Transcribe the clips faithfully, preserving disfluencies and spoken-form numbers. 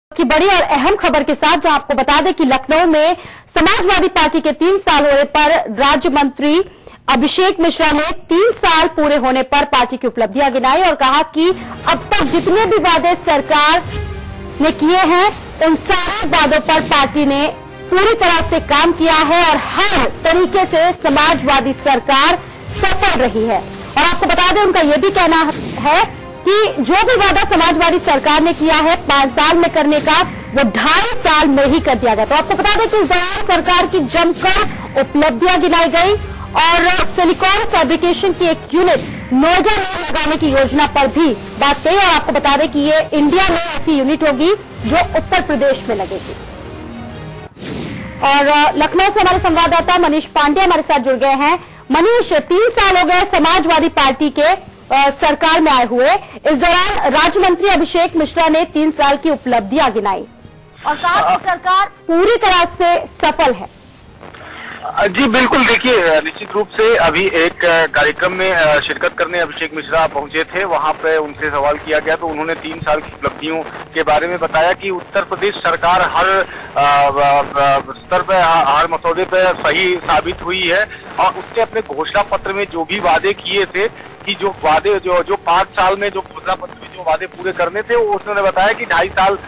की बड़ी और अहम खबर के साथ जहां आपको बता दें कि लखनऊ में समाजवादी पार्टी के तीन साल होने पर राज्य मंत्री अभिषेक मिश्रा ने तीन साल पूरे होने पर पार्टी की उपलब्धियां गिनाई और कहा कि अब तक जितने भी वादे सरकार ने किए हैं उन सारे वादों पर पार्टी ने पूरी तरह से काम किया है और हर तरीके से समाजवादी सरकार सफल रही है। और आपको बता दें उनका यह भी कहना है कि जो भी वादा समाजवादी सरकार ने किया है पांच साल में करने का वो ढाई साल में ही कर दिया गया। तो आपको बता दें कि इस दौरान सरकार की जमकर उपलब्धियां गिनाई गई और सिलिकॉन फैब्रिकेशन की एक यूनिट नोएडा में लगाने की योजना पर भी बात कही। और आपको बता दें कि ये इंडिया में ऐसी यूनिट होगी जो उत्तर प्रदेश में लगेगी। और लखनऊ से हमारे संवाददाता मनीष पांडे हमारे साथ जुड़ गए हैं। मनीष, तीन साल हो गए समाजवादी पार्टी के आ, सरकार में आए हुए। इस दौरान राज्य मंत्री अभिषेक मिश्रा ने तीन साल की उपलब्धियां गिनाई और कहा कि सरकार पूरी तरह से सफल है। जी बिल्कुल, देखिए निश्चित रूप से अभी एक कार्यक्रम में शिरकत करने अभिषेक मिश्रा पहुंचे थे। वहां पे उनसे सवाल किया गया तो उन्होंने तीन साल की उपलब्धियों के बारे में बताया कि उत्तर प्रदेश सरकार हर स्तर पे हर मसौदे पे सही साबित हुई है और उसने अपने घोषणा पत्र में जो भी वादे किए थे कि जो वादे जो जो पांच साल में जो घोषणा पत्र में जो वादे पूरे करने थे वो उसने बताया कि ढाई साल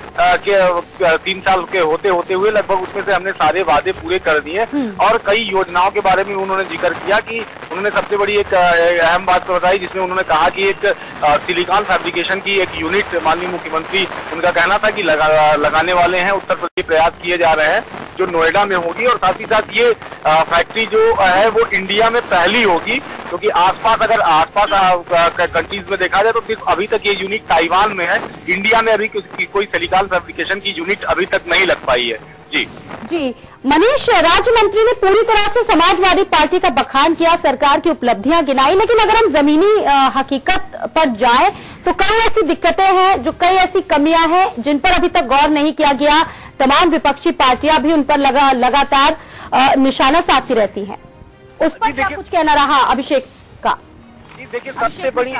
के तीन साल के होते होते हुए लगभग उसमें से हमने सारे वादे पूरे कर दिए। और कई योजनाओं के बारे में उन्होंने जिक्र किया कि उन्होंने सबसे बड़ी एक अहम बात बताई जिसमें उन्होंने कहा कि एक सिलिकॉन फैब्रिकेशन की एक यूनिट माननीय मुख्यमंत्री उनका कहना था कि लगा, लगाने वाले हैं। उत्तर प्रदेश प्रयास किए जा रहे हैं जो नोएडा में होगी और साथ ही साथ ये फैक्ट्री जो है वो इंडिया में पहली होगी क्योंकि आसपास अगर आसपास कंट्रीज में देखा जाए तो सिर्फ अभी तक ये यूनिट ताइवान में है। इंडिया में अभी कोई सिलिकॉन फैब्रिकेशन की यूनिट अभी तक नहीं लग पाई है। जी जी मनीष, राज्य मंत्री ने पूरी तरह से समाजवादी पार्टी का बखान किया, सरकार की उपलब्धियां गिनाई, लेकिन अगर हम जमीनी हकीकत पर जाएं तो कई ऐसी दिक्कतें हैं, जो कई ऐसी कमियां हैं जिन पर अभी तक गौर नहीं किया गया। तमाम विपक्षी पार्टियां भी उन पर लगा लगातार निशाना साधती रहती हैं। उस पर क्या कुछ कहना रहा अभिषेक का? जी देखिए, सबसे बड़ी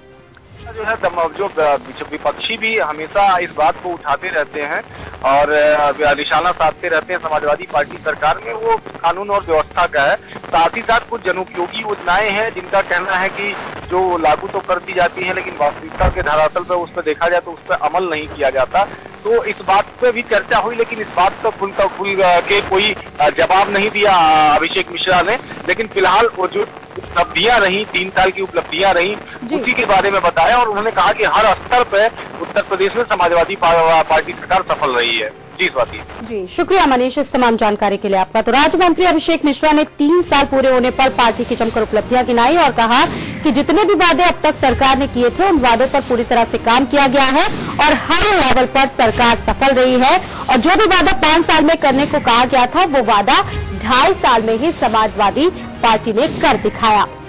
जो है जो विपक्षी भी हमेशा इस बात को उठाते रहते हैं और निशाना साधते रहते हैं समाजवादी पार्टी सरकार में, वो कानून और व्यवस्था का है। साथ ही साथ कुछ जनोपयोगी योजनाएं हैं जिनका कहना है कि जो लागू तो कर दी जाती है लेकिन वास्तविकता के धरातल पर उस पर देखा जाए तो उस पर अमल नहीं किया जाता। तो इस बात पे भी चर्चा हुई लेकिन इस बात पर खुल का खुल के कोई जवाब नहीं दिया अभिषेक मिश्रा ने। लेकिन फिलहाल वो जो उपलब्धियां रही, तीन साल की उपलब्धियां रही, उसी के बारे में बताया और उन्होंने कहा कि हर स्तर पे उत्तर प्रदेश में समाजवादी पार्टी सरकार सफल रही है। जी स्वाति जी, शुक्रिया मनीष इस तमाम जानकारी के लिए आपका। तो राज्य मंत्री अभिषेक मिश्रा ने तीन साल पूरे होने पर पार्टी की जमकर उपलब्धियां गिनाई और कहा कि जितने भी वादे अब तक सरकार ने किए थे उन वादों पर पूरी तरह से काम किया गया है और हर लेवल पर सरकार सफल रही है और जो भी वादा पांच साल में करने को कहा गया था वो वादा ढाई साल में ही समाजवादी पार्टी ने कर दिखाया।